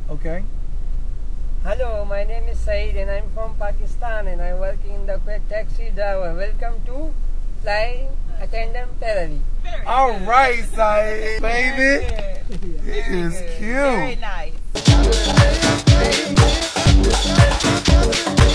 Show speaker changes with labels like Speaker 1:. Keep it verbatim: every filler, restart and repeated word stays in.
Speaker 1: Okay.
Speaker 2: Hello, my name is Saeed and I'm from Pakistan and I'm working in the Kuwait taxi driver. Welcome to Flying Attendant Ferrari.
Speaker 1: All right, Saeed, baby. It is cute.
Speaker 3: Very nice.